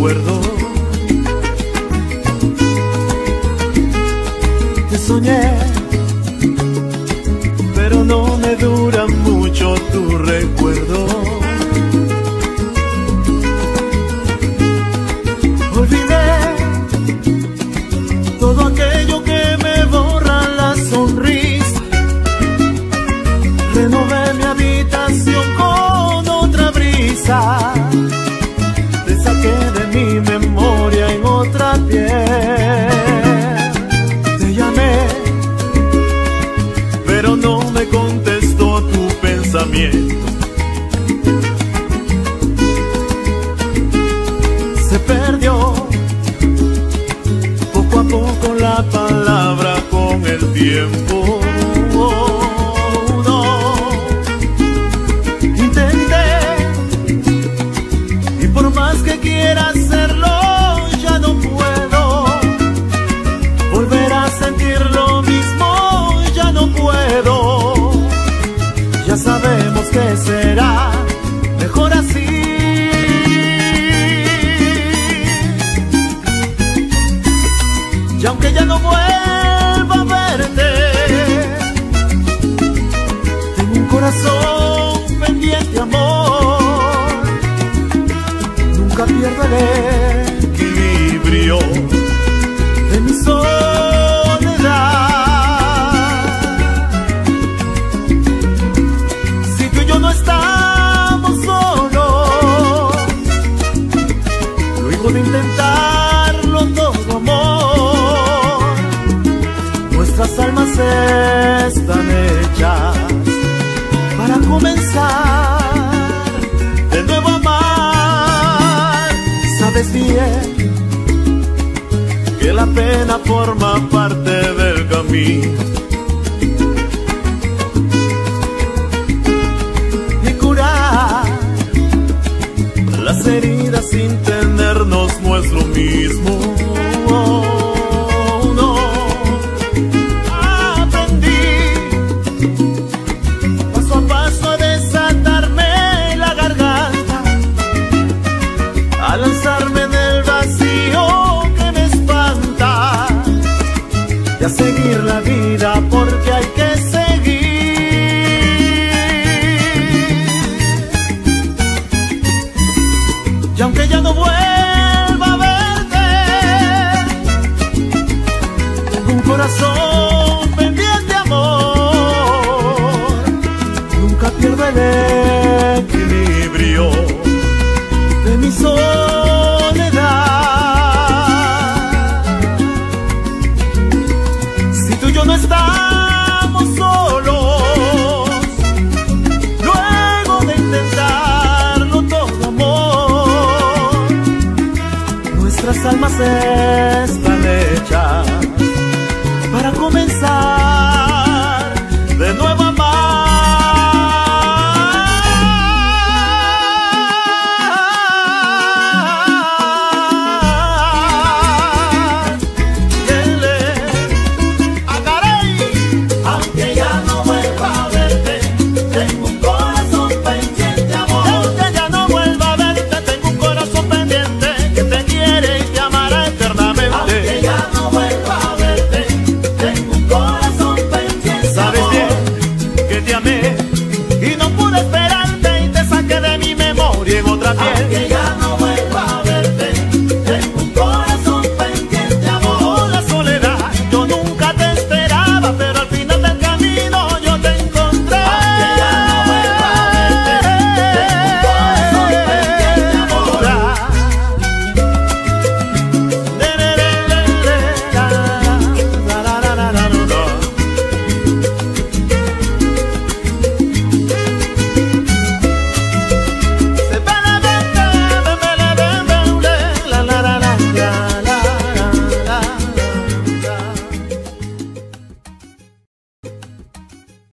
recuerdo. Te soñé, pero no me dura mucho tu recuerdo. Olvidé todo aquello que me borra la sonrisa. Renové mi habitación con otra brisa. Te saqué de mi memoria en otra piel. Te llamé, pero no me contestó tu pensamiento. Se perdió poco a poco la palabra con el tiempo. Quiera hacerlo, ya no puedo volver a sentir lo mismo, ya no puedo. Ya sabemos que será mejor así. Y aunque ya no vuelva a verte, tengo un corazón pendiente, amor. Nunca pierdo el equilibrio de mi soledad. Si tú y yo no estamos solos, luego de intentarlo todo, amor, nuestras almas están hechas para comenzar de nuevo a amar. Sabes bien que la pena forma parte del camino, y curar las heridas sin tenernos no es lo mismo. No, aprendí paso a paso a desatarme la garganta, a lanzarme en el vacío que me espanta, y a seguir la vida porque hay que seguir. Y aunque ya no vuelva a verte, tengo un corazón pendiente, amor. Nunca pierdo el equilibrio de mi soledad. Si tú y yo no estamos solos, luego de intentarlo todo, amor, nuestras almas están hechas para comenzar